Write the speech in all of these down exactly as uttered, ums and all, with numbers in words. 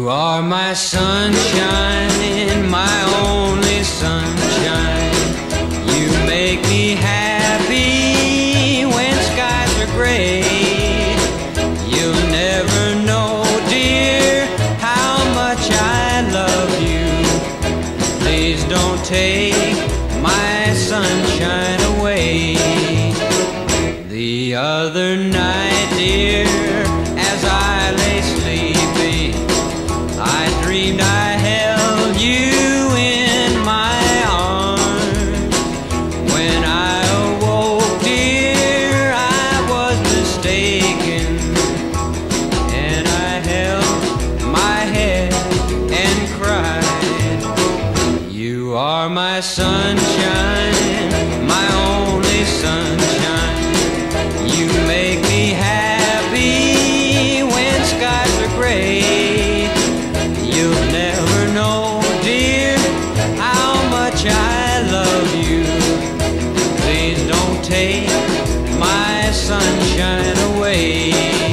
You are my sunshine, my only sunshine. You make me happy when skies are gray. You'll never know, dear, how much I love you. Please don't take my sunshine away. The other night, dear, as I lay sleeping, I dreamed I held you in my arms. When I awoke, dear, I was mistaken, and I held my head and cried. You are my sunshine, my only sunshine. You make me happy when skies are gray. You'll never know, dear, how much I love you. Please don't take my sunshine away.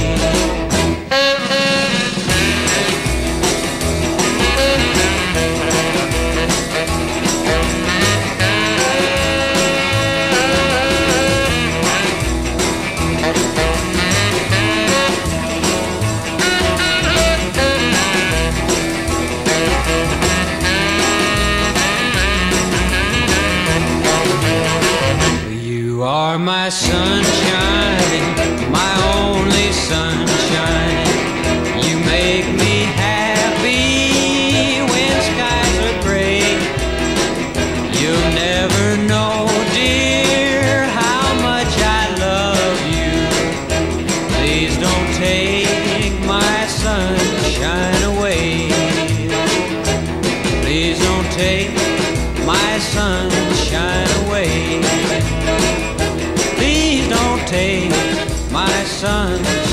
You are my sunshine, my only sunshine. You make me happy when skies are gray. You'll never know, dear, how much I love you. Please don't take my sunshine away. Please don't take my sunshine away. Please don't take my sun